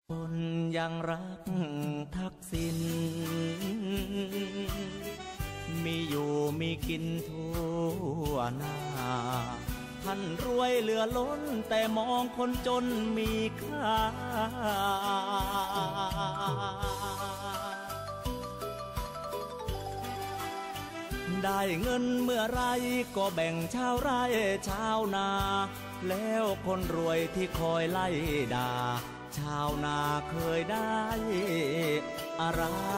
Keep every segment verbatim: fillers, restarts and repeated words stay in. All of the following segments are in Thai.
คนยังรักทักษิณมีอยู่มีกินทั่วหน้าท่านรวยเหลือล้นแต่มองคนจนมีค่าได้เงินเมื่อไรก็แบ่งชาวไร่ชาวนาแล้วคนรวยที่คอยไล่ด่าชาวนาเคยได้อะไร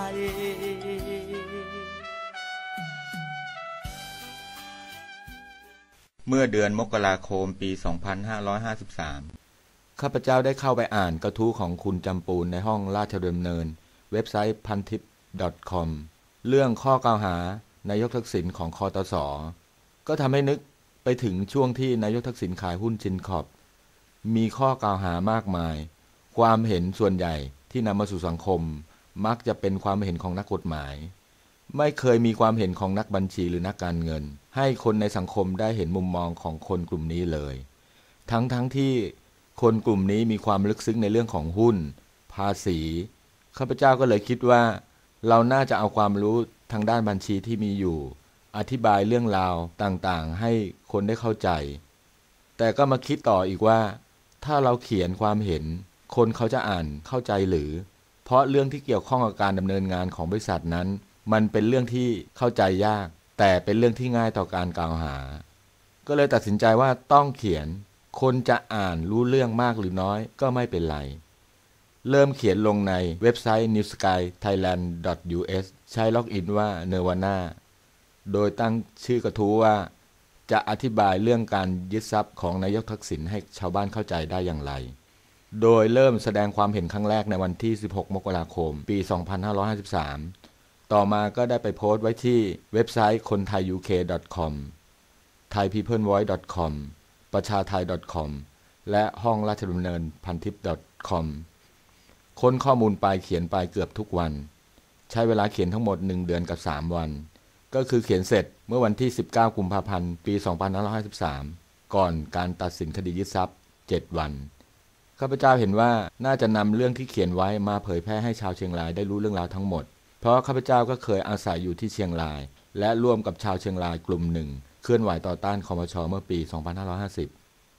เมื่อเดือนมกราคมปี สองพันห้าร้อยห้าสิบสาม ข้าพเจ้าได้เข้าไปอ่านกระทู้ของคุณจำปูนในห้องราชดำเนินเว็บไซต์ พันทิป ดอท คอม เรื่องข้อกล่าวหานายกทักษิณของคตส.ก็ทำให้นึกไปถึงช่วงที่นายกทักษิณขายหุ้นชินคอร์ปมีข้อกล่าวหามากมายความเห็นส่วนใหญ่ที่นำมาสู่สังคมมักจะเป็นความเห็นของนักกฎหมายไม่เคยมีความเห็นของนักบัญชีหรือนักการเงินให้คนในสังคมได้เห็นมุมมองของคนกลุ่มนี้เลยทั้งทั้งที่คนกลุ่มนี้มีความลึกซึ้งในเรื่องของหุ้นภาษีข้าพเจ้าก็เลยคิดว่าเราน่าจะเอาความรู้ทางด้านบัญชีที่มีอยู่อธิบายเรื่องราวต่างๆให้คนได้เข้าใจแต่ก็มาคิดต่ออีกว่าถ้าเราเขียนความเห็นคนเขาจะอ่านเข้าใจหรือเพราะเรื่องที่เกี่ยวข้องกับการดำเนินงานของบริษัทนั้นมันเป็นเรื่องที่เข้าใจยากแต่เป็นเรื่องที่ง่ายต่อการกล่าวหาก็เลยตัดสินใจว่าต้องเขียนคนจะอ่านรู้เรื่องมากหรือน้อยก็ไม่เป็นไรเริ่มเขียนลงในเว็บไซต์ นิวสกายไทยแลนด์ ดอท ยู เอส ใช้ล็อกอินว่า Nirvana โดยตั้งชื่อกระทู้ว่าจะอธิบายเรื่องการยึดทรัพย์ของนายกทักษิณให้ชาวบ้านเข้าใจได้อย่างไรโดยเริ่มแสดงความเห็นครั้งแรกในวันที่สิบหกมกราคมปี สองพันห้าร้อยห้าสิบสาม ต่อมาก็ได้ไปโพสต์ไว้ที่เว็บไซต์คนไทย ยู เค ดอท คอม ไทยพีเพิลวอยซ์ ดอท คอม ประชาไทย ดอท คอม และห้องราชดำเนินพันทิป ดอท คอม ค้นข้อมูลไปเขียนไปเกือบทุกวันใช้เวลาเขียนทั้งหมดหนึ่งเดือนกับสามวันก็คือเขียนเสร็จเมื่อวันที่สิบเก้ากุมภาพันธ์ปี สองพันห้าร้อยห้าสิบสาม ก่อนการตัดสินคดียึดทรัพย์เจ็ดวันข้าพเจ้าเห็นว่าน่าจะนำเรื่องที่เขียนไว้มาเผยแพร่ให้ชาวเชียงรายได้รู้เรื่องราวทั้งหมดเพราะข้าพเจ้าก็เคยอาศัยอยู่ที่เชียงรายและร่วมกับชาวเชียงรายกลุ่มหนึ่งเคลื่อนไหวต่อต้านคมช.เมื่อปี สองพันห้าร้อยห้าสิบ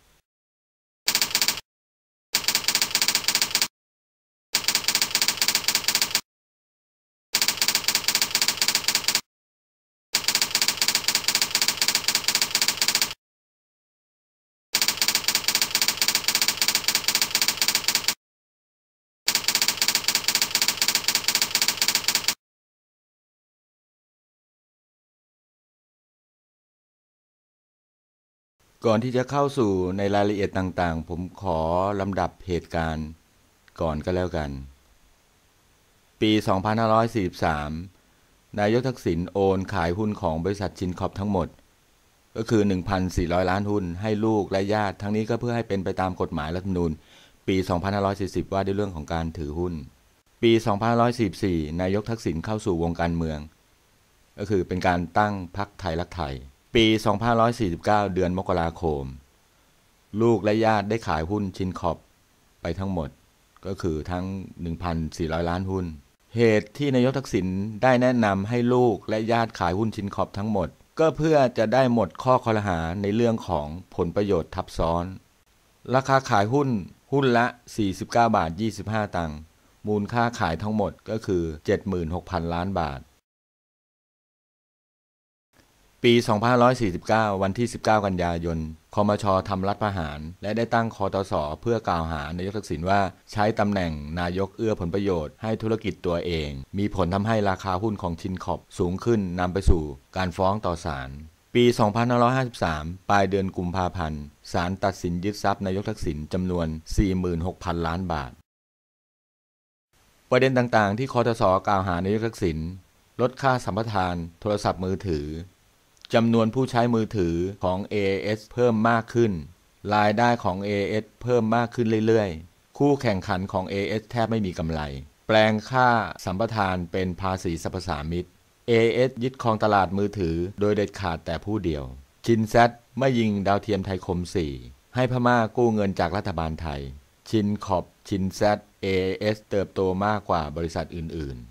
ก่อนที่จะเข้าสู่ในรายละเอียดต่างๆผมขอลำดับเหตุการณ์ก่อนก็แล้วกันปี สองพันห้าร้อยสี่สิบสาม นายกทักษิณโอนขายหุ้นของบริษัทชินคอร์ปทั้งหมดก็คือ หนึ่งพันสี่ร้อย ล้านหุ้นให้ลูกและญาติทั้งนี้ก็เพื่อให้เป็นไปตามกฎหมายรัฐธรรมนูญปี สองพันห้าร้อยสี่สิบ ว่าด้วยเรื่องของการถือหุ้นปี สองพันห้าร้อยสี่สิบสี่ นายกทักษิณเข้าสู่วงการเมืองก็คือเป็นการตั้งพรรคไทยรักไทยปี สองพันห้าร้อยสี่สิบเก้า เดือนมกราคมลูกและญาติได้ขายหุ้นชินคอร์ปไปทั้งหมดก็คือทั้ง หนึ่งพันสี่ร้อย ล้านหุ้นเหตุที่นายกทักษิณได้แนะนำให้ลูกและญาติขายหุ้นชินคอร์ปทั้งหมดก็เพื่อจะได้หมดข้อคอรหาในเรื่องของผลประโยชน์ทับซ้อนราคาขายหุ้นหุ้นละสี่สิบเก้าบาทยี่สิบห้าตังค์มูลค่าขายทั้งหมดก็คือ เจ็ดหมื่นหกพัน ล้านบาทปี สองพันห้าร้อยสี่สิบเก้า วันที่ สิบเก้า กันยายน คมช.ทำรัฐประหารและได้ตั้งคตส.เพื่อกล่าวหานายกทักษิณว่าใช้ตำแหน่งนายกเอื้อผลประโยชน์ให้ธุรกิจตัวเองมีผลทำให้ราคาหุ้นของชินคอร์ปสูงขึ้นนำไปสู่การฟ้องต่อศาลปี สองพันห้าร้อยห้าสิบสาม ปลายเดือนกุมภาพันธ์ศาลตัดสินยึดทรัพย์นายกทักษิณจำนวน สี่หมื่นหกพัน ล้านบาทประเด็นต่างๆที่คตส.กล่าวหานายกทักษิณลดค่าสัมปทานโทรศัพท์มือถือจำนวนผู้ใช้มือถือของ เอ เอ เอส เพิ่มมากขึ้นรายได้ของ เอ เอ เอส เพิ่มมากขึ้นเรื่อยๆคู่แข่งขันของ เอ เอ เอส แทบไม่มีกำไรแปลงค่าสัมปทานเป็นภาษีสรรพสามิต เอ เอ เอส ยึดครองตลาดมือถือโดยเด็ดขาดแต่ผู้เดียวชินแซดไม่ยิงดาวเทียมไทยคม สี่ให้พม่ากู้เงินจากรัฐบาลไทยชินคอร์ป ชินแซด เอ เอส เติบโตมากกว่าบริษัทอื่นๆ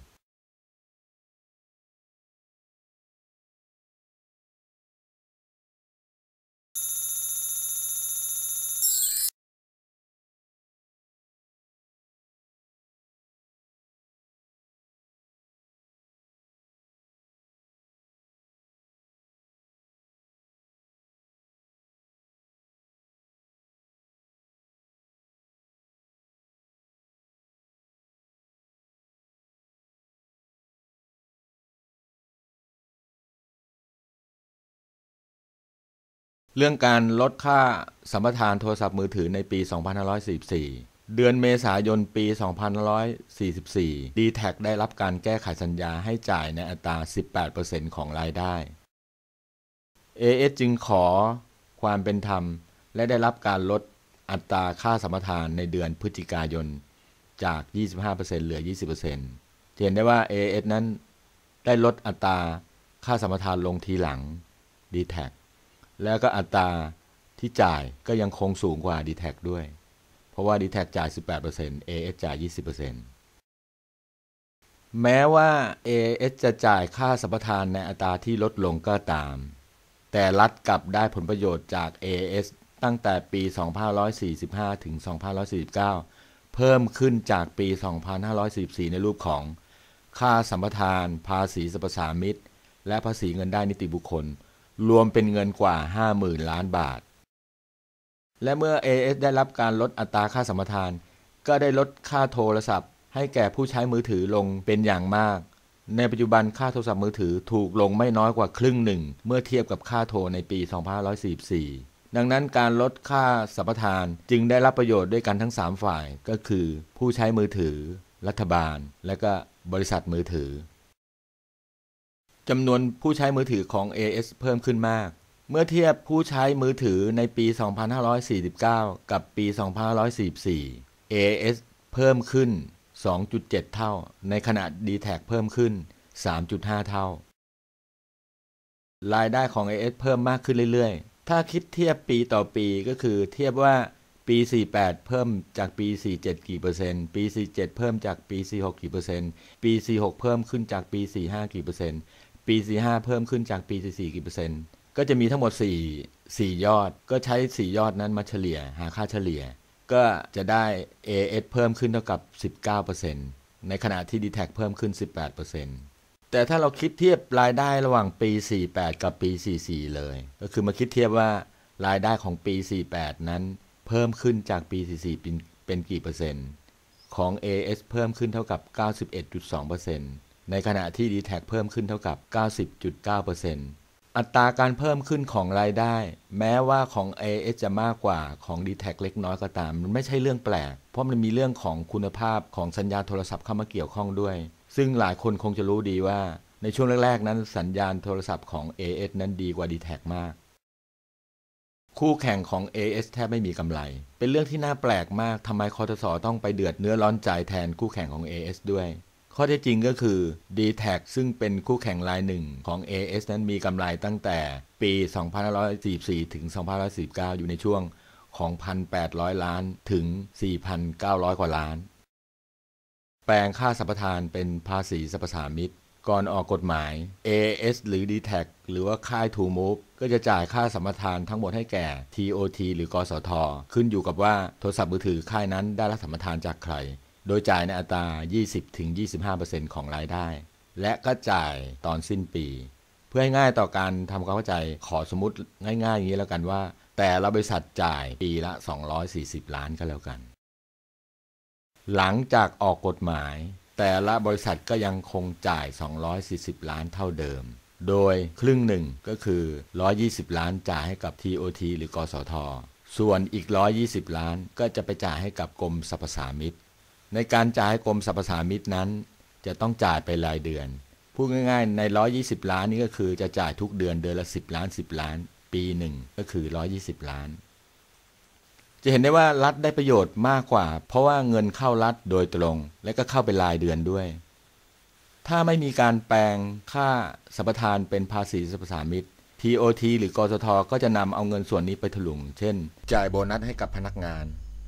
เรื่องการลดค่าสัมปทานโทรศัพท์มือถือในปี สองพันห้าร้อยสี่สิบสี่ เดือนเมษายน ปี สองพันห้าร้อยสี่สิบสี่ ดี แท็ก ได้รับการแก้ไขสัญญาให้จ่ายในอัตรา สิบแปดเปอร์เซ็นต์ ของรายได้ เอ เอส จึงขอความเป็นธรรมและได้รับการลดอัตราค่าสัมปทานในเดือนพฤศจิกายนจาก ยี่สิบห้าเปอร์เซ็นต์ เหลือ ยี่สิบเปอร์เซ็นต์ เห็นได้ว่า เอ เอส นั้นได้ลดอัตราค่าสัมปทานลงทีหลัง ดี แท็กแล้วก็อัตราที่จ่ายก็ยังคงสูงกว่า ดี แท็ก ด้วยเพราะว่า ดี แท็ก จ่าย สิบแปดเปอร์เซ็นต์ เอ เอส จ่าย ยี่สิบเปอร์เซ็นต์ แม้ว่า เอ เอส จะจ่ายค่าสัมปทานในอัตราที่ลดลงก็ตามแต่รัฐกลับได้ผลประโยชน์จาก เอ เอส ตั้งแต่ปี สองพันห้าร้อยสี่สิบห้า ถึง สองพันห้าร้อยสี่สิบเก้า เพิ่มขึ้นจากปี สองพันห้าร้อยสี่สิบสี่ ในรูปของค่าสัมปทานภาษีสรรพสามิตและภาษีเงินได้นิติบุคคลรวมเป็นเงินกว่า ห้าหมื่น ล้านบาทและเมื่อ เอ เอส ได้รับการลดอัตราค่าสัมปทานก็ได้ลดค่าโทรศัพท์ให้แก่ผู้ใช้มือถือลงเป็นอย่างมากในปัจจุบันค่าโทรศัพท์มือถือถูกลงไม่น้อยกว่าครึ่งหนึ่งเมื่อเทียบกับค่าโทรในปี สองพันห้าร้อยสี่สิบสี่ ดังนั้นการลดค่าสัมปทานจึงได้รับประโยชน์ด้วยกันทั้งสามฝ่ายก็คือผู้ใช้มือถือรัฐบาลและก็บริษัทมือถือจำนวนผู้ใช้มือถือของ เอ เอส เพิ่มขึ้นมากเมื่อเทียบผู้ใช้มือถือในปี สองพันห้าร้อยสี่สิบเก้า กับปี สองพันห้าร้อยสี่สิบสี่ เอ เอส เพิ่มขึ้น สองจุดเจ็ด เท่าในขณะ ดี แท็ก เพิ่มขึ้น สามจุดห้า เท่ารายได้ของ เอ เอส เพิ่มมากขึ้นเรื่อยๆถ้าคิดเทียบปีต่อปีก็คือเทียบว่าปีสี่สิบแปดเพิ่มจากปีสี่สิบเจ็ดกี่เปอร์เซ็นต์ปีสี่สิบเจ็ดเพิ่มจากปีสี่สิบหกกี่เปอร์เซ็นต์ปีสี่สิบหกเพิ่มขึ้นจากปีสี่สิบห้ากี่เปอร์เซ็นต์ปีสี่สิบห้าเพิ่มขึ้นจากปีสี่สิบสี่กี่เปอร์เซ็นต์ก็จะมีทั้งหมด4 4ยอดก็ใช้สี่ยอดนั้นมาเฉลี่ยหาค่าเฉลี่ยก็จะได้ เอ เอส เพิ่มขึ้นเท่ากับ สิบเก้าเปอร์เซ็นต์ ในขณะที่ ดี แท็ก เพิ่มขึ้น สิบแปดเปอร์เซ็นต์ แต่ถ้าเราคิดเทียบรายได้ระหว่างปีสี่สิบแปดกับปีสี่สิบสี่เลยก็คือมาคิดเทียบว่ารายได้ของปีสี่สิบแปดนั้นเพิ่มขึ้นจากปีสี่สิบสี่เป็นเป็นกี่เปอร์เซ็นต์ของ เอ เอส เพิ่มขึ้นเท่ากับ เก้าสิบเอ็ดจุดสองเปอร์เซ็นต์ ในขณะที่ ดี แท็ก เพิ่มขึ้นเท่ากับ เก้าสิบจุดเก้าเปอร์เซ็นต์ อัตราการเพิ่มขึ้นของรายได้แม้ว่าของ เอ เอส จะมากกว่าของ ดี แท็ก เล็กน้อยก็ตามมันไม่ใช่เรื่องแปลกเพราะมันมีเรื่องของคุณภาพของสัญญาณโทรศัพท์เข้ามาเกี่ยวข้องด้วยซึ่งหลายคนคงจะรู้ดีว่าในช่วงแรกๆนั้นสัญญาณโทรศัพท์ของ เอ เอส นั้นดีกว่า ดี แท็ก มากคู่แข่งของ เอ เอส แทบไม่มีกำไรเป็นเรื่องที่น่าแปลกมากทำไมคทส.ต้องไปเดือดเนื้อร้อนใจแทนคู่แข่งของ เอ เอส ด้วยข้อเท็จจริงก็คือ ดี แท็ก ซึ่งเป็นคู่แข่งรายหนึ่งของ เอ เอส นั้นมีกำไรตั้งแต่ปี สองพันห้าร้อยสี่สิบสี่ ถึง สองพันห้าร้อยสี่สิบเก้า อยู่ในช่วงของ หนึ่งพันแปดร้อย ล้านถึง สี่พันเก้าร้อย กว่าล้านแปลงค่าสัมปทานเป็นภาษีสรรพสามิตก่อนออกกฎหมาย เอ เอส หรือ ดี แท็ก หรือว่าค่าย TrueMove ก็จะจ่ายค่าสัมปทานทั้งหมดให้แก่ ที โอ ที หรือกสท.ขึ้นอยู่กับว่าโทรศัพท์มือถือค่ายนั้นได้รับสัมปทานจากใครโดยจ่ายในอัตรา ยี่สิบถึงยี่สิบห้าเปอร์เซ็นต์ ของรายได้และก็จ่ายตอนสิ้นปีเพื่อให้ง่ายต่อการทำความเข้าใจขอสมมุติง่ายๆอย่างนี้แล้วกันว่าแต่ละบริษัทจ่ายปีละสองร้อยสี่สิบล้านก็แล้วกันหลังจากออกกฎหมายแต่ละบริษัทก็ยังคงจ่ายสองร้อยสี่สิบล้านเท่าเดิมโดยครึ่งหนึ่งก็คือหนึ่งร้อยยี่สิบล้านจ่ายให้กับ ที โอ ที หรือกสท.ส่วนอีกหนึ่งร้อยยี่สิบล้านก็จะไปจ่ายให้กับกรมสรรพสามิตในการจ่ายให้กรมสรรพสามิตนั้นจะต้องจ่ายไปรายเดือนพูดง่ายๆในหนึ่งร้อยยี่สิบล้านนี้ก็คือจะจ่ายทุกเดือนเดือนละสิบล้านสิบล้านปีหนึ่งก็คือหนึ่งร้อยยี่สิบล้านจะเห็นได้ว่ารัฐได้ประโยชน์มากกว่าเพราะว่าเงินเข้ารัฐโดยตรงและก็เข้าเป็นรายเดือนด้วยถ้าไม่มีการแปลงค่าสัมปทานเป็นภาษีสรรพสามิต ที โอ ที หรือกสท.ก็จะนำเอาเงินส่วนนี้ไปถลุงเช่นจ่ายโบนัสให้กับพนักงาน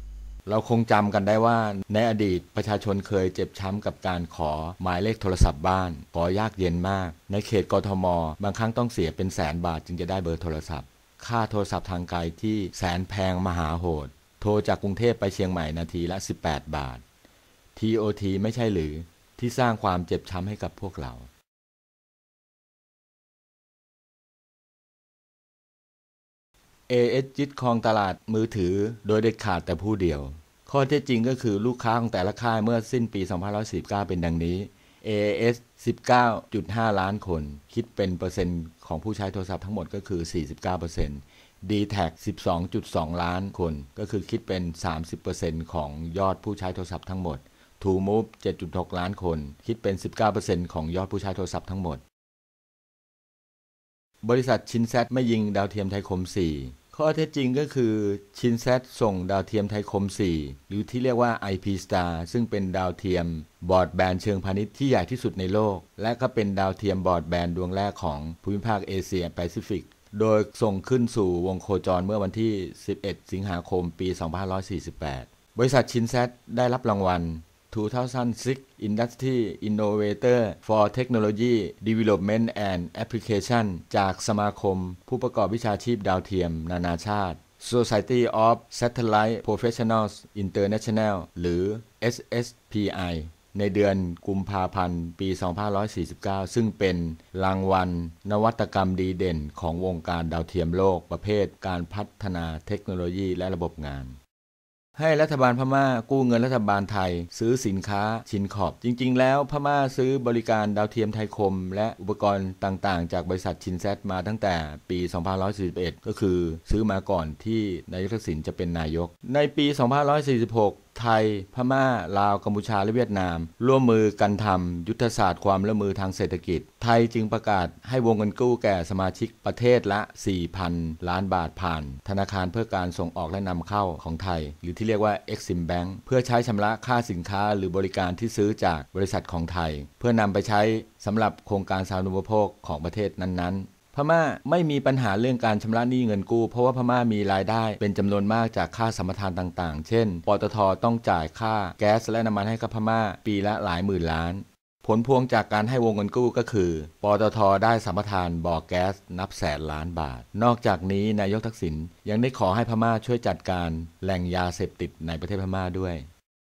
เราคงจำกันได้ว่าในอดีตประชาชนเคยเจ็บช้ำกับการขอหมายเลขโทรศัพท์บ้านขอยากเย็นมากในเขตกทมบางครั้งต้องเสียเป็นแสนบาทจึงจะได้เบอร์โทรศัพท์ค่าโทรศัพท์ทางไกลที่แสนแพงมหาโหดโทรจากกรุงเทพไปเชียงใหม่นาทีละสิบแปดบาท ที โอ ที ไม่ใช่หรือที่สร้างความเจ็บช้ำให้กับพวกเราเอ เอส ยึดครองตลาดมือถือโดยเด็ดขาดแต่ผู้เดียวข้อเท็จจริงก็คือลูกค้าของแต่ละค่ายเมื่อสิ้นปีสองพันห้าร้อยสี่สิบเก้าเป็นดังนี้ เอ เอส สิบเก้าจุดห้า ล้านคนคิดเป็นเปอร์เซ็นต์ของผู้ใช้โทรศัพท์ทั้งหมดก็คือ สี่สิบเก้าเปอร์เซ็นต์ ดี แท็ก สิบสองจุดสอง ล้านคนก็คือคิดเป็น สามสิบเปอร์เซ็นต์ ของยอดผู้ใช้โทรศัพท์ทั้งหมด True Move เจ็ดจุดหก ล้านคนคิดเป็น สิบเก้าเปอร์เซ็นต์ ของยอดผู้ใช้โทรศัพท์ทั้งหมดบริษัทชินแซดไม่ยิงดาวเทียมไทยคม สี่ข้อเท็จจริงก็คือชินแซดส่งดาวเทียมไทยคม สี่หรือที่เรียกว่า ไอ พี Star ซึ่งเป็นดาวเทียมบรอดแบนด์เชิงพาณิชย์ที่ใหญ่ที่สุดในโลกและก็เป็นดาวเทียมบรอดแบนด์ดวงแรกของภูมิภาคเอเชียแปซิฟิกโดยส่งขึ้นสู่วงโคจรเมื่อวันที่สิบเอ็ดสิงหาคมปีสองพันห้าร้อยสี่สิบแปดบริษัทชินแซดได้รับรางวัลสองพันหก Industry Innovator for Technology Development and Application จากสมาคมผู้ประกอบวิชาชีพดาวเทียมนานาชาติ Society of Satellite Professionals International หรือ เอส เอส พี ไอ ในเดือนกุมภาพันธ์ปีสองพันห้าร้อยสี่สิบเก้าซึ่งเป็นรางวัลนวัตกรรมดีเด่นของวงการดาวเทียมโลกประเภทการพัฒนาเทคโนโลยีและระบบงานให้รัฐบาลพม่ากู้เงินรัฐบาลไทยซื้อสินค้าชินขอบจริงๆแล้วพม่าซื้อบริการดาวเทียมไทยคมและอุปกรณ์ต่างๆจากบริษัทชินแซดมาตั้งแต่ปีสองพันห้าร้อยสี่สิบเอ็ดก็คือซื้อมาก่อนที่นายกทักษิณจะเป็นนายกในปีสองพันห้าร้อยสี่สิบหกไทยพม่าลาวกัมพูชาและเวียดนามร่วมมือกันทำยุทธศาสตร์ความร่วมมือทางเศรษฐกิจไทยจึงประกาศให้วงเงินกู้แก่สมาชิกประเทศละ สี่พัน ล้านบาทผ่านธนาคารเพื่อการส่งออกและนำเข้าของไทยหรือที่เรียกว่า Exim Bank เพื่อใช้ชำระค่าสินค้าหรือบริการที่ซื้อจากบริษัทของไทยเพื่อนำไปใช้สำหรับโครงการสาธารณูปโภคของประเทศนั้นๆพม่าไม่มีปัญหาเรื่องการชำระหนี้เงินกู้เพราะว่าพม่ามีรายได้เป็นจำนวนมากจากค่าสัมปทานต่างๆเช่นปตท.ต้องจ่ายค่าแก๊สและน้ำมันให้กับพม่าปีละหลายหมื่นล้านผลพวงจากการให้วงเงินกู้ก็คือปตท.ได้สัมปทานบ่อแก๊สนับแสนล้านบาทนอกจากนี้นายกทักษิณยังได้ขอให้พม่าช่วยจัดการแหล่งยาเสพติดในประเทศพม่าด้วย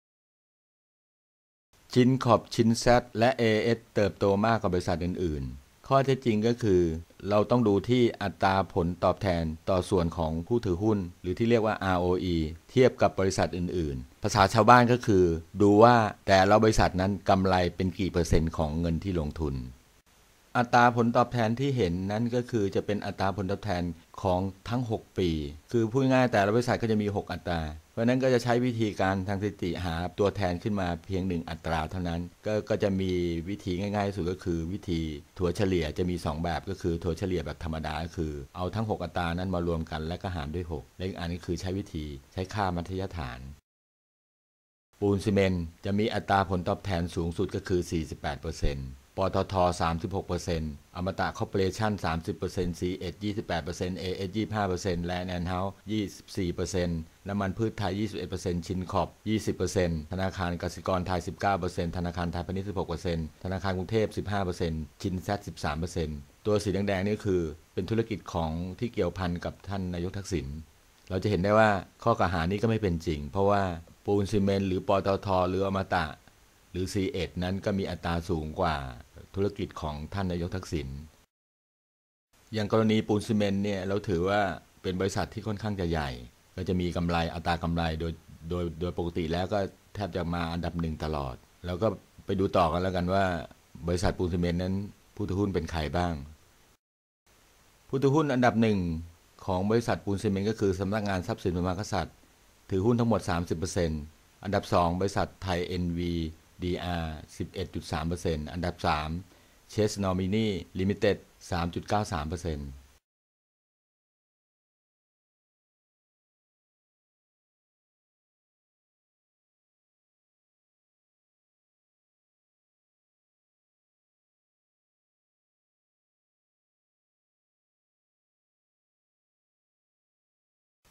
ชินขอบชินแซดและ เอ เอส เติบโตมากกว่าบริษัทอื่นๆข้อเท็จจริงก็คือเราต้องดูที่อัตราผลตอบแทนต่อส่วนของผู้ถือหุ้นหรือที่เรียกว่า อาร์ โอ อี เทียบกับบริษัทอื่นๆภาษาชาวบ้านก็คือดูว่าแต่ละบริษัทนั้นกำไรเป็นกี่เปอร์เซ็นต์ของเงินที่ลงทุนอัตราผลตอบแทนที่เห็นนั้นก็คือจะเป็นอัตราผลตอบแทนของทั้งหกปีคือพูดง่ายแต่ละบริษัทก็จะมีหกอัตราเพราะนั้นก็จะใช้วิธีการทางสถิติหาตัวแทนขึ้นมาเพียงหนึ่งอัตราเท่านั้นก็ก็จะมีวิธีง่ายๆที่สุดก็คือวิธีถัวเฉลี่ยจะมีสองแบบก็คือถัวเฉลี่ยแบบธรรมดาก็คือเอาทั้งหกอัตรานั้นมารวมกันและก็หารด้วยหกและอีกอันนี้คือใช้วิธีใช้ค่ามัธยฐานปูนซีเมนต์จะมีอัตราผลตอบแทนสูงสุดก็คือ สี่สิบแปดเปอร์เซ็นต์ปตท. สามสิบหกเปอร์เซ็นต์ อมตะคอร์ปอเรชั่น สามสิบเปอร์เซ็นต์ ซี เอส ยี่สิบแปดเปอร์เซ็นต์ เอ เอส ยี่สิบห้าเปอร์เซ็นต์ และแนนเฮาส์ ยี่สิบสี่เปอร์เซ็นต์ น้ำมันพืชไทย ยี่สิบเอ็ดเปอร์เซ็นต์ ชินขอบ ยี่สิบเปอร์เซ็นต์ ธนาคารกสิกรไทย สิบเก้าเปอร์เซ็นต์ ธนาคารไทยพาณิชย์ สิบหกเปอร์เซ็นต์ ธนาคารกรุงเทพ สิบห้าเปอร์เซ็นต์ ชินแซด สิบสามเปอร์เซ็นต์ ตัวสีแดงๆนี่คือเป็นธุรกิจของที่เกี่ยวพันกับท่านนายกทักษิณเราจะเห็นได้ว่าข้อกล่าวหานี้ก็ไม่เป็นจริงเพราะว่าปูนซีเมนต์หรือปตท.หรืออมตะหรือ ซี เอส นั้นก็มีอัตราสูงกว่าธุรกิจของท่านนายกทักษิณอย่างกรณีปูนซีเมนต์เนี่ยเราถือว่าเป็นบริษัทที่ค่อนข้างจะใหญ่ก็จะมีกำไรอัตรากำไรโดยโดยโดยปกติแล้วก็แทบจะมาอันดับหนึ่งตลอดแล้วก็ไปดูต่อกันแล้วกันว่าบริษัทปูนซีเมนต์นั้นผู้ถือหุ้นเป็นใครบ้างผู้ถือหุ้นอันดับหนึ่งของบริษัทปูนซีเมนต์ก็คือสำนักงานทรัพย์สินพระมหากษัตริย์ถือหุ้นทั้งหมด สามสิบเปอร์เซ็นต์ อันดับสองบริษัทไทย เอ็น วี ดี อาร์ สิบเอ็ดจุดสามเปอร์เซ็นต์ อันดับสามเชสนอมินีลิมิเต็ด สามจุดเก้าสามเปอร์เซ็นต์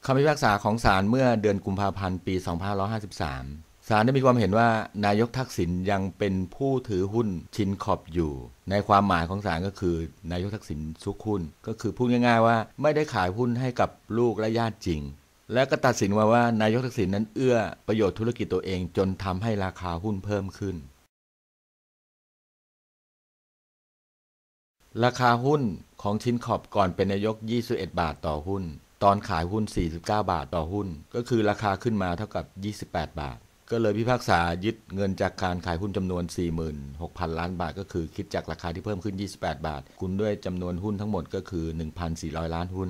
คำพิพากษาของศาลเมื่อเดือนกุมภาพันธ์ปีสองพันห้าร้อยห้าสิบสามศาลได้มีความเห็นว่านายกทักษิณยังเป็นผู้ถือหุ้นชินคอร์ปอยู่ในความหมายของศาลก็คือนายกทักษิณซุกหุ้นก็คือพูดง่ายๆว่าไม่ได้ขายหุ้นให้กับลูกและญาติจริงและก็ตัดสินว่าว่านายกทักษิณนั้นเอื้อประโยชน์ธุรกิจตัวเองจนทำให้ราคาหุ้นเพิ่มขึ้นราคาหุ้นของชินคอร์ปก่อนเป็นนายกยี่สิบเอ็ดบาทต่อหุ้นตอนขายหุ้นสี่สิบเก้าบาทต่อหุ้นก็คือราคาขึ้นมาเท่ากับยี่สิบแปดบาทก็เลยพิพากษายึดเงินจากการขายหุ้นจำนวน สี่หมื่นหกพัน ล้านบาทก็คือคิดจากราคาที่เพิ่มขึ้นยี่สิบแปดบาทคูณด้วยจำนวนหุ้นทั้งหมดก็คือ หนึ่งพันสี่ร้อย ล้านหุ้น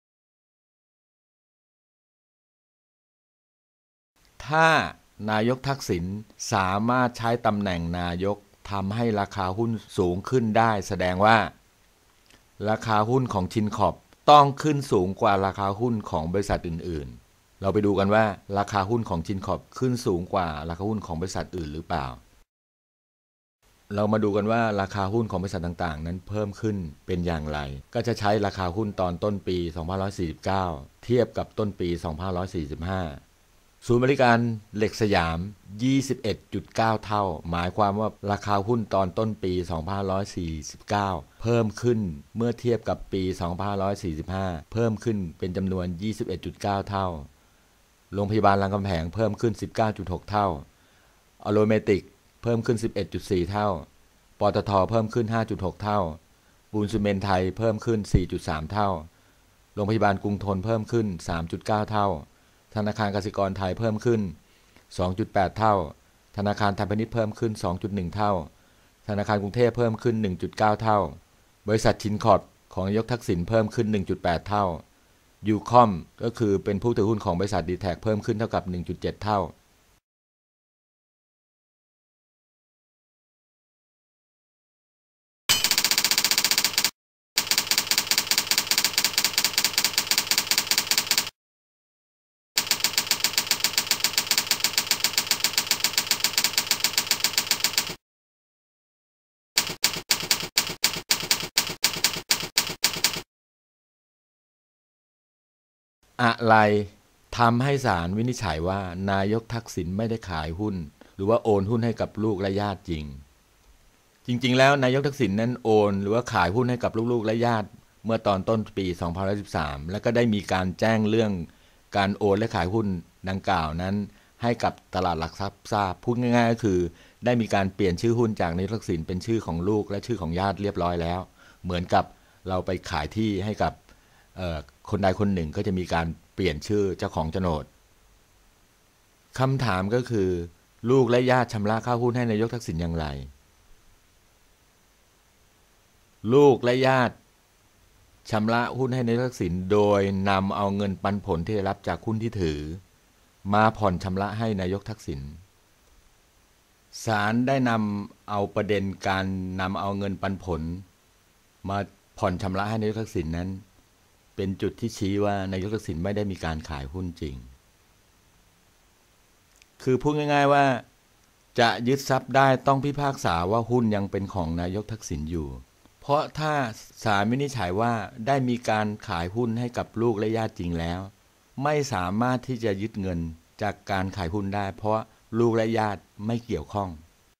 ถ้านายกทักษิณสามารถใช้ตำแหน่งนายกทำให้ราคาหุ้นสูงขึ้นได้แสดงว่าราคาหุ้นของชินคอร์ปต้องขึ้นสูงกว่าราคาหุ้นของบริษัทอื่นๆเราไปดูกันว่าราคาหุ้นของชินคอร์ปขึ้นสูงกว่าราคาหุ้นของบริษัทอื่นหรือเปล่าเรามาดูกันว่าราคาหุ้นของบริษัทต่างๆนั้นเพิ่มขึ้นเป็นอย่างไรก็จะใช้ราคาหุ้นตอนต้นปีสองพันห้าร้อยสี่สิบเก้าเทียบกับต้นปีสองพันห้าร้อยสี่สิบห้าศูนย์บริการเหล็กสยาม ยี่สิบเอ็ดจุดเก้า เท่าหมายความว่าราคาหุ้นตอนต้นปีสองพันห้าร้อยสี่สิบเก้าเพิ่มขึ้นเมื่อเทียบกับปีสองพันห้าร้อยสี่สิบห้าเพิ่มขึ้นเป็นจำนวน ยี่สิบเอ็ดจุดเก้า เท่าโรงพยาบาลรามคำแหงเพิ่มขึ้น สิบเก้าจุดหก เท่าอโรเมติกเพิ่มขึ้น สิบเอ็ดจุดสี่ เท่าปตทเพิ่มขึ้น ห้าจุดหก เท่าปูนซีเมนต์ไทยเพิ่มขึ้น สี่จุดสาม เท่าโรงพยาบาลกรุงธนเพิ่มขึ้น สามจุดเก้า เท่าธนาคารกสิกรไทยเพิ่มขึ้น สองจุดแปด เท่าธนาคารไทยพาณิชย์เพิ่มขึ้น สองจุดหนึ่ง เท่าธนาคารกรุงเทพเพิ่มขึ้น หนึ่งจุดเก้า เท่าบริษัทชินคอร์ปของนายกทักษิณเพิ่มขึ้น หนึ่งจุดแปด เท่ายูคอมก็คือเป็นผู้ถือหุ้นของบริษัทดีแท็กเพิ่มขึ้นเท่ากับ หนึ่งจุดเจ็ด เท่าอะไรทำให้ศาลวินิจฉัยว่านายกทักษิณไม่ได้ขายหุ้นหรือว่าโอนหุ้นให้กับลูกและญาติจริงจริงๆแล้วนายกทักษิณนั้นโอนหรือว่าขายหุ้นให้กับลูกๆและญาติเมื่อตอนต้นปีสองพันห้าร้อยสิบสามแล้วก็ได้มีการแจ้งเรื่องการโอนและขายหุ้นดังกล่าวนั้นให้กับตลาดหลักทรัพย์ทราบพูดง่ายๆก็คือได้มีการเปลี่ยนชื่อหุ้นจากนายกทักษิณเป็นชื่อของลูกและชื่อของญาติเรียบร้อยแล้วเหมือนกับเราไปขายที่ให้กับคนใดคนหนึ่งก็จะมีการเปลี่ยนชื่อเจ้าของโฉนดคำถามก็คือลูกและญาติชำระค่าหุ้นให้นายกทักษิณอย่างไรลูกและญาติชำระหุ้นให้นายกทักษิณโดยนำเอาเงินปันผลที่ได้รับจากหุ้นที่ถือมาผ่อนชำระให้นายกทักษิณศาลได้นำเอาประเด็นการนำเอาเงินปันผลมาผ่อนชำระให้นายกทักษิณนั้นเป็นจุดที่ชี้ว่านายกทักษิณไม่ได้มีการขายหุ้นจริงคือพูดง่ายๆว่าจะยึดทรัพย์ได้ต้องพิพากษาว่าหุ้นยังเป็นของนายกทักษิณอยู่เพราะถ้าศาลวินิจฉัยว่าได้มีการขายหุ้นให้กับลูกและญาติจริงแล้วไม่สามารถที่จะยึดเงินจากการขายหุ้นได้เพราะลูกและญาติไม่เกี่ยวข้อง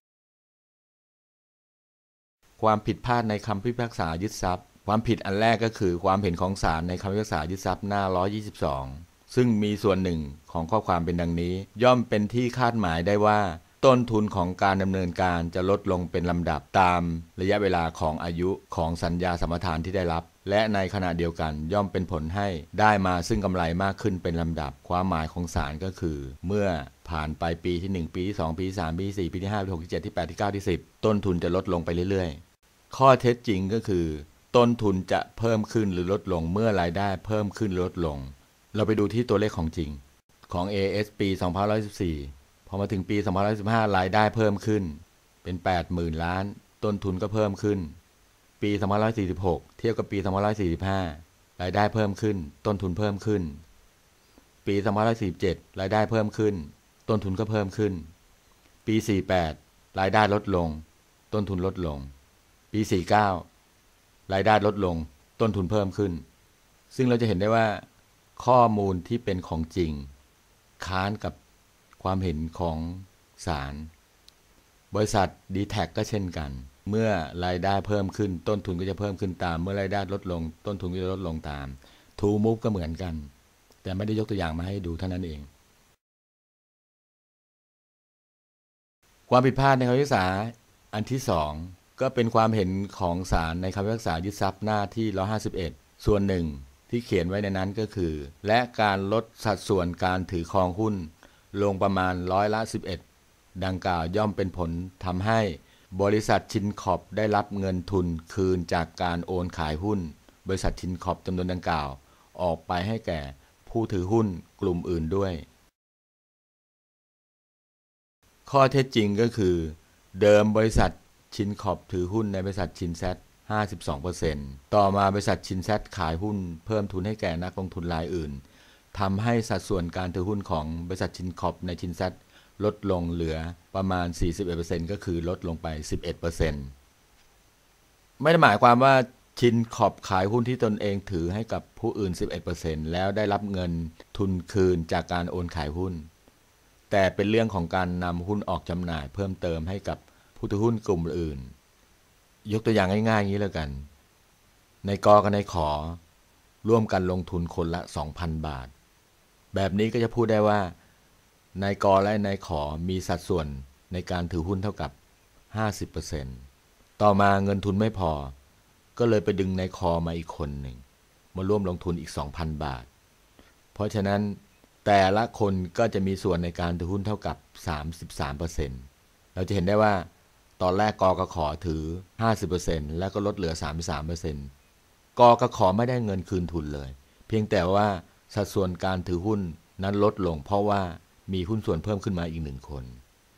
ความผิดพลาดในคำพิพากษายึดทรัพย์ความผิดอันแรกก็คือความเห็นของศาลในคำพิพากษายึดทรัพย์หน้าหนึ่งร้อยยี่สิบสองซึ่งมีส่วนหนึ่งของข้อความเป็นดังนี้ย่อมเป็นที่คาดหมายได้ว่าต้นทุนของการดำเนินการจะลดลงเป็นลำดับตามระยะเวลาของอายุของสัญญาสัมปทานที่ได้รับและในขณะเดียวกันย่อมเป็นผลให้ได้มาซึ่งกำไรมากขึ้นเป็นลำดับความหมายของศาลก็คือเมื่อผ่านไปปีที่หนึ่งปีที่สองปีที่สามปีที่สี่ปีที่ห้าปีที่หกที่เจ็ดที่แปดที่เก้าที่สิบต้นทุนจะลดลงไปเรื่อยๆข้อเท็จจริงก็คือต้นทุนจะเพิ่มขึ้นหรือลดลงเมื่อรายได้เพิ่มขึ้นลดลงเราไปดูที่ตัวเลขของจริงของ เอ เอส ปีสองพันห้าร้อยสิบสี่พอมาถึงปีสองพันห้าร้อยสิบห้ารายได้เพิ่มขึ้นเป็น แปดหมื่น ล้านต้นทุนก็เพิ่มขึ้นปีสองพันห้าร้อยสี่สิบหกเทียบกับปีสองพันห้าร้อยสี่สิบห้ารายได้เพิ่มขึ้นต้นทุนเพิ่มขึ้นปีสองพันห้าร้อยสี่สิบเจ็ดรายได้เพิ่มขึ้นต้นทุนก็เพิ่มขึ้นปีสี่สิบแปดรายได้ลดลงต้นทุนลดลงปีสี่สิบเก้ารายได้ลดลงต้นทุนเพิ่มขึ้นซึ่งเราจะเห็นได้ว่าข้อมูลที่เป็นของจริงค้านกับความเห็นของศาลบริษัท ดี แท็ก ก็เช่นกันเมื่อรายได้เพิ่มขึ้นต้นทุนก็จะเพิ่มขึ้นตามเมื่อรายได้ลดลงต้นทุนก็จะลดลงตาม True Move ก็เหมือนกันแต่ไม่ได้ยกตัวอย่างมาให้ดูเท่านั้นเองความผิดพลาดในคำพิพากษาอันที่สองก็เป็นความเห็นของศาลในคำพิพากษายึดทรัพย์หน้าที่หนึ่งร้อยห้าสิบเอ็ดส่วนหนึ่งที่เขียนไว้ในนั้นก็คือและการลดสัดส่วนการถือครองหุ้นลงประมาณร้อยละสิบเอ็ดดังกล่าวย่อมเป็นผลทำให้บริษัทชินคอร์ปได้รับเงินทุนคืนจากการโอนขายหุ้นบริษัทชินคอร์ปจำนวนดังกล่าวออกไปให้แก่ผู้ถือหุ้นกลุ่มอื่นด้วยข้อเท็จจริงก็คือเดิมบริษัทชินคอร์ปถือหุ้นในบริษัทชินแซท ห้าสิบสองเปอร์เซ็นต์ ต่อมาบริษัทชินแซทขายหุ้นเพิ่มทุนให้แก่นักลงทุนรายอื่นทำให้สัดส่วนการถือหุ้นของบริษัทชินคอร์ปในชินแซทลดลงเหลือประมาณ สี่สิบเอ็ดเปอร์เซ็นต์ ก็คือลดลงไป สิบเอ็ดเปอร์เซ็นต์ ไม่ได้หมายความว่าชินคอร์ปขายหุ้นที่ตนเองถือให้กับผู้อื่น สิบเอ็ดเปอร์เซ็นต์ แล้วได้รับเงินทุนคืนจากการโอนขายหุ้นแต่เป็นเรื่องของการนำหุ้นออกจำหน่ายเพิ่มเติมให้กับผู้ถือหุ้นกลุ่มอื่นยกตัวอย่างง่ายๆอย่างนี้แล้วกันนายกกับนายขอร่วมกันลงทุนคนละ สองพัน บาทแบบนี้ก็จะพูดได้ว่านายกและนายขอมีสัดส่วนในการถือหุ้นเท่ากับ ห้าสิบเปอร์เซ็นต์ ต่อมาเงินทุนไม่พอก็เลยไปดึงนายขอมาอีกคนหนึ่งมาร่วมลงทุนอีก สองพัน บาทเพราะฉะนั้นแต่ละคนก็จะมีส่วนในการถือหุ้นเท่ากับ สามสิบสามเปอร์เซ็นต์ เราจะเห็นได้ว่าตอนแรกกกขถือ ห้าสิบเปอร์เซ็นต์ แล้วก็ลดเหลือ สามสิบสามเปอร์เซ็นต์ กกขไม่ได้เงินคืนทุนเลยเพียงแต่ว่าสัดส่วนการถือหุ้นนั้นลดลงเพราะว่ามีหุ้นส่วนเพิ่มขึ้นมาอีกหนึ่งคน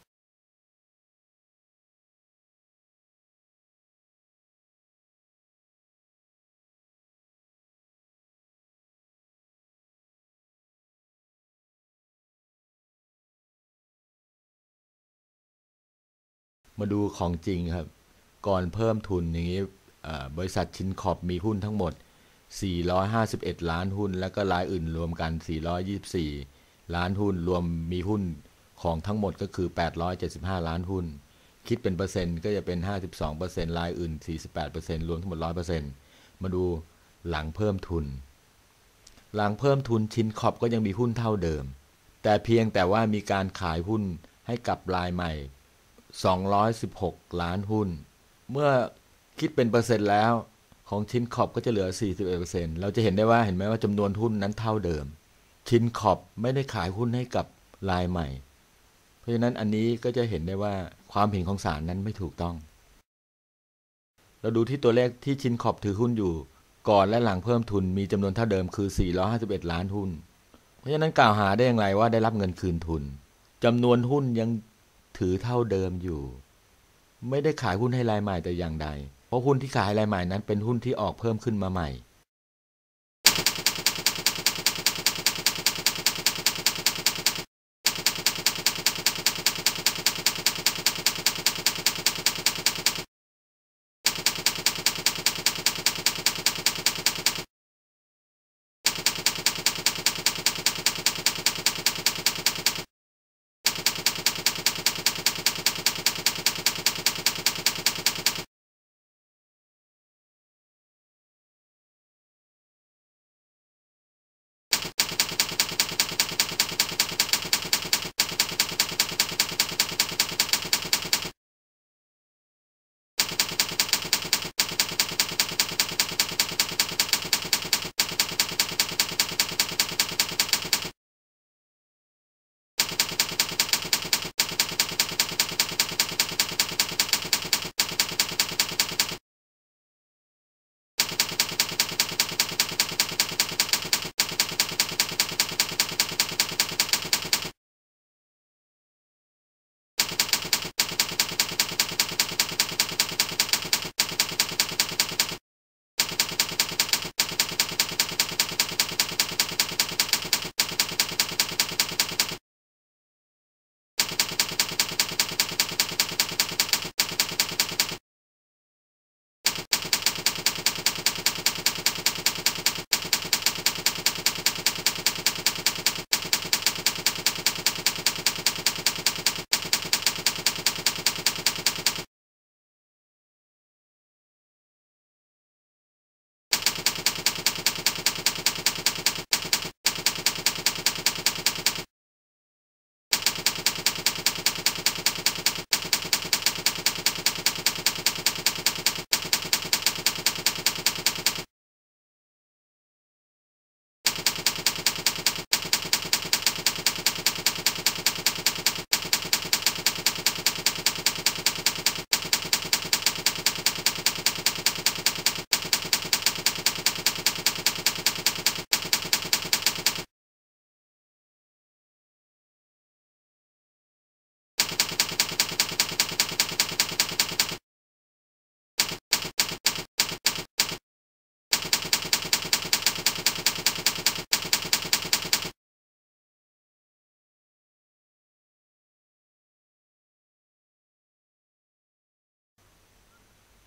มาดูของจริงครับก่อนเพิ่มทุนอย่างนี้บริษัทชินคอร์ปมีหุ้นทั้งหมดสี่ร้อยห้าสิบเอ็ดล้านหุ้นแล้วก็รายอื่นรวมกันสี่ร้อยยี่สิบสี่ล้านหุ้นรวมมีหุ้นของทั้งหมดก็คือแปดร้อยเจ็ดสิบห้าล้านหุ้นคิดเป็นเปอร์เซ็นต์ก็จะเป็น ห้าสิบสองเปอร์เซ็นต์ รายอื่น สี่สิบแปดเปอร์เซ็นต์ รวมทั้งหมด หนึ่งร้อยเปอร์เซ็นต์ มาดูหลังเพิ่มทุนหลังเพิ่มทุนชินคอร์ปก็ยังมีหุ้นเท่าเดิมแต่เพียงแต่ว่ามีการขายหุ้นให้กับรายใหม่สองร้อยสิบหกล้านหุ้นเมื่อคิดเป็นเปอร์เซ็นต์แล้วของชินคอร์ปก็จะเหลือ สี่สิบเอ็ดเปอร์เซ็นต์ เราจะเห็นได้ว่าเห็นไหมว่าจำนวนหุ้นนั้นเท่าเดิมชินคอร์ปไม่ได้ขายหุ้นให้กับรายใหม่เพราะฉะนั้นอันนี้ก็จะเห็นได้ว่าความเห็นของศาลนั้นไม่ถูกต้องเราดูที่ตัวเลขที่ชินคอร์ปถือหุ้นอยู่ก่อนและหลังเพิ่มทุนมีจำนวนเท่าเดิมคือสี่ร้อยห้าสิบเอ็ดล้านหุ้นเพราะฉะนั้นกล่าวหาได้อย่างไรว่าได้รับเงินคืนทุนจำนวนหุ้นยังถือเท่าเดิมอยู่ไม่ได้ขายหุ้นให้รายใหม่แต่อย่างใดเพราะหุ้นที่ขายรายใหม่นั้นเป็นหุ้นที่ออกเพิ่มขึ้นมาใหม่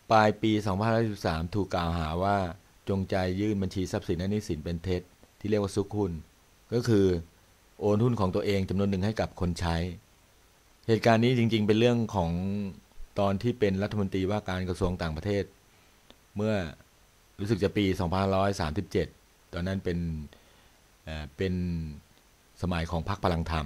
ปลายปีสองพันห้าร้อยสิบสามถูกกล่าวหาว่าจงใจยื่นบัญชีทรัพย์สินและหนี้สินเป็นเท็จที่เรียกว่าซุกหุ้นก็คือโอนหุ้นของตัวเองจำนวนหนึ่งให้กับคนใช้เหตุการณ์นี้จริงๆเป็นเรื่องของตอนที่เป็นรัฐมนตรีว่าการกระทรวงต่างประเทศเมื่อรู้สึกจะปีสองพันห้าร้อยสามสิบเจ็ดตอนนั้นเป็นเอ่อเป็นสมัยของพรรคพลังธรรม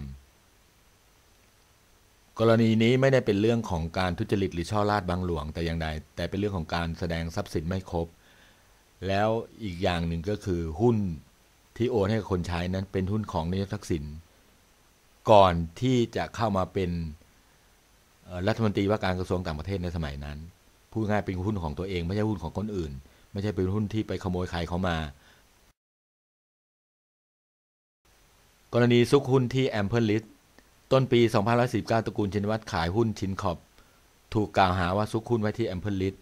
กรณีนี้ไม่ได้เป็นเรื่องของการทุจริตหรือช่อราชบังหลวงแต่อย่างใดแต่เป็นเรื่องของการแสดงทรัพย์สินไม่ครบแล้วอีกอย่างหนึ่งก็คือหุ้นที่โอนให้คนใช้นั้นเป็นหุ้นของนายกทักษิณก่อนที่จะเข้ามาเป็นรัฐมนตรีว่าการกระทรวงต่างประเทศในสมัยนั้นพูดง่ายเป็นหุ้นของตัวเองไม่ใช่หุ้นของคนอื่นไม่ใช่เป็นหุ้นที่ไปขโมยใครเขามากรณีซุกหุ้นที่แอมเพิลลิสต้นปีสองพันห้าร้อยสี่สิบเก้าตระกูลชินวัตรขายหุ้นชินคอร์ปถูกกล่าวหาว่าซุกหุ้นไว้ที่แอมเพิลลิส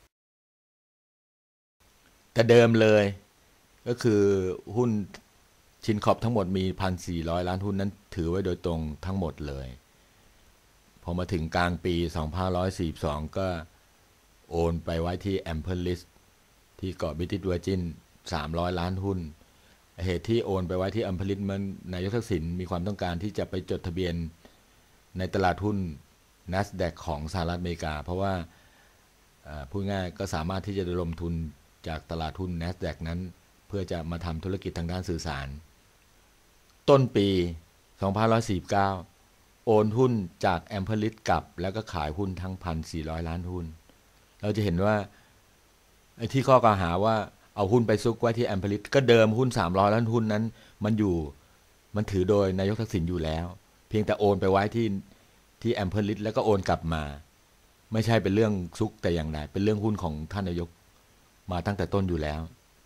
แต่เดิมเลยก็คือหุ้นชินคอร์ปทั้งหมดมี หนึ่งพันสี่ร้อย ล้านหุ้นนั้นถือไว้โดยตรงทั้งหมดเลยพอมาถึงกลางปีสองพันห้าร้อยสี่สิบสองก็โอนไปไว้ที่แอมเพิลลิสที่เกาะบริติชเวอร์จินสามร้อยล้านหุ้นเหตุที่โอนไปไว้ที่แอมเพิลลิสมันนายกทักษิณมีความต้องการที่จะไปจดทะเบียนในตลาดหุ้น NASDAQ ของสหรัฐอเมริกาเพราะว่าพูดง่ายก็สามารถที่จะระดมทุนจากตลาดหุ้น NASDAQ นั้นเพื่อจะมาทำธุรกิจทางด้านสื่อสารต้นปีสองพันห้าร้อยสี่สิบเก้าโอนหุ้นจากแอมเพิลลิสกลับแล้วก็ขายหุ้นทั้ง หนึ่งพันสี่ร้อย ล้านหุ้นเราจะเห็นว่าไอ้ที่ข้อกล่าวหาว่าเอาหุ้นไปซุกไว้ที่แอมเพิลลิสก็เดิมหุ้นสามร้อยล้านหุ้นนั้นมันอยู่มันถือโดยนายกทักษิณอยู่แล้วเพียงแต่โอนไปไว้ที่ที่แอมเพิลลิสแล้วก็โอนกลับมาไม่ใช่เป็นเรื่องซุกแต่อย่างใดเป็นเรื่องหุ้นของท่านนายกมาตั้งแต่ต้นอยู่แล้ว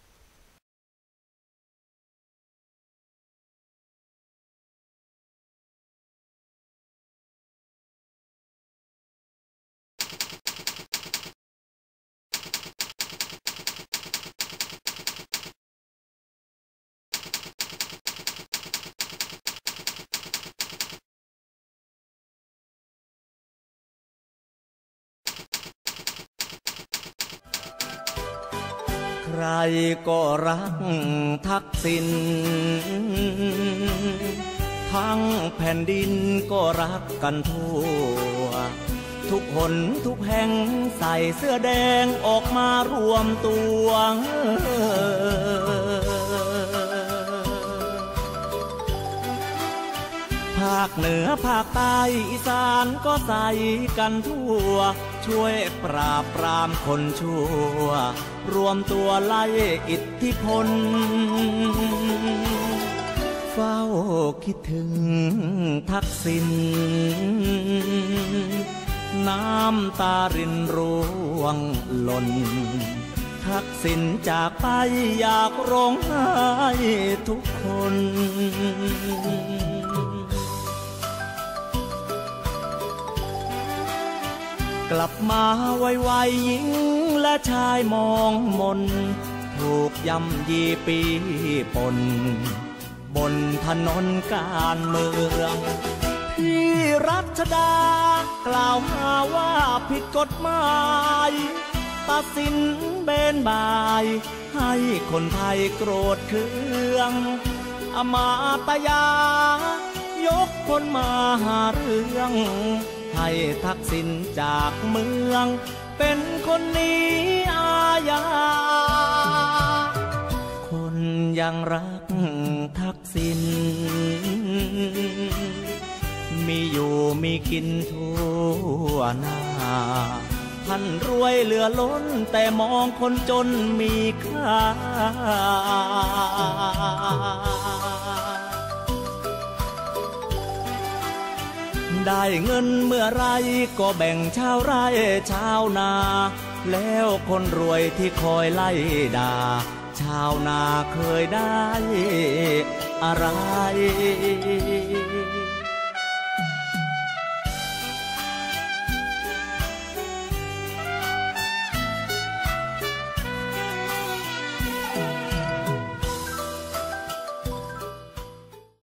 ใครก็รักทักษิณทั้งแผ่นดินก็รักกันทั่วทุกหนทุกแห่งใส่เสื้อแดงออกมารวมตัวภาคเหนือภาคใต้อีสานก็ใส่กันทั่วช่วยปราบปรามคนชั่วรวมตัวไล่อิทธิพลเฝ้าคิดถึงทักษิณน้ำตารินร่วงหล่นทักษิณจากไปอยากร้องไห้ทุกคนกลับมาไวๆหญิงและชายมองมนถูกย่ำยีปีปนบนถนนการเมืองพี่รัชดากล่าวหาว่าผิดกฎหมายตัดสินเบนบายให้คนไทยโกรธเคืองอมาตยายกคนมาหาเรื่องให้ทักษิณจากเมืองเป็นคนหนีอาญาคนยังรักทักษิณมีอยู่มีกินทั่วหน้าท่านรวยเหลือล้นแต่มองคนจนมีค่าได้เงินเมื่อไรก็แบ่งชาวไร่ชาวนาแล้วคนรวยที่คอยไล่ด่าชาวนาเคยได้อะไร